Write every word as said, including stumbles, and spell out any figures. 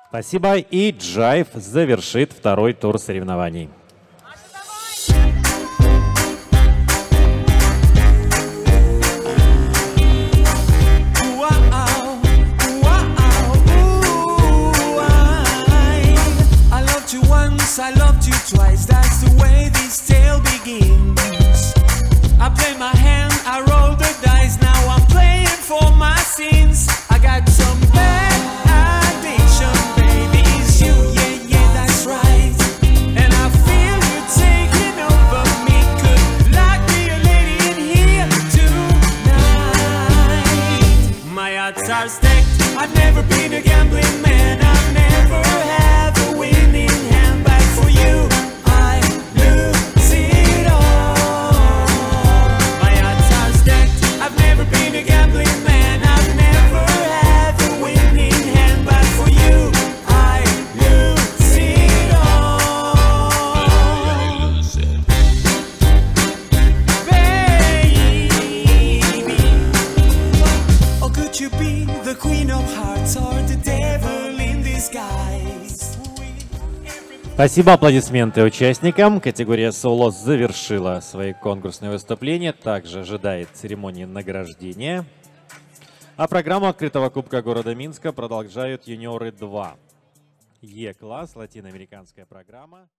Спасибо. И Джайв завершит второй тур соревнований. I loved you twice, that's the way this tale begins. I play my hand, I roll the dice, now I'm playing for my sins. I got some bad addiction, baby, it's you, yeah, yeah, that's right. And I feel you taking over me, could like be a lady in here tonight. My odds are stacked, I've never been a gambling man, I've never had a winning hand. For you, I lose it all. My odds are stacked. I've never been a gambling man. I've never had a winning hand, but for you, I lose it all. Baby, or could you be the queen of hearts or the devil in disguise? Спасибо, аплодисменты участникам. Категория соло завершила свои конкурсные выступления. Также ожидает церемония награждения. А программу открытого кубка города Минска продолжают юниоры два. Е-класс, латиноамериканская программа.